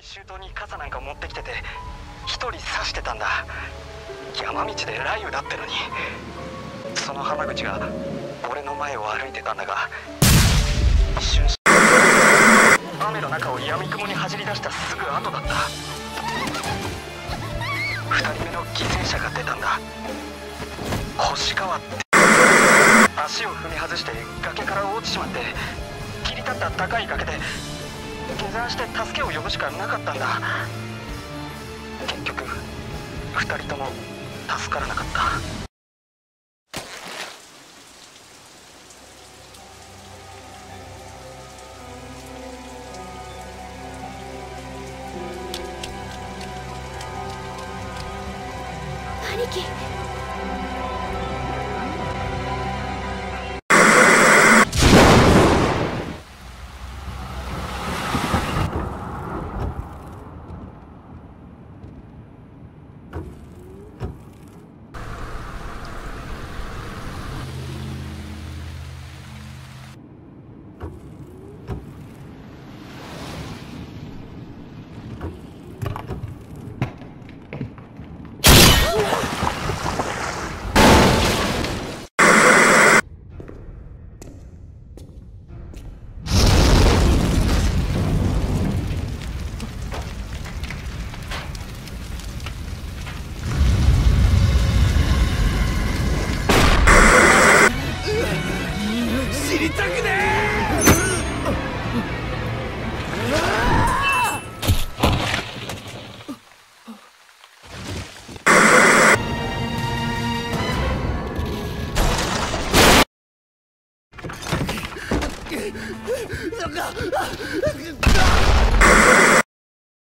意周到に傘なんか持ってきてて一人刺してたんだ。山道で雷雨だってのに。その浜口が俺の前を歩いてたんだが、一瞬雨の中を闇雲に走り出したすぐ後だった。2人目の犠牲者が出たんだ。星川って。足を踏み外して崖から落ちちまって、切り立った高い崖で下山して助けを呼ぶしかなかったんだ。結局2人とも助からなかった。 兄貴。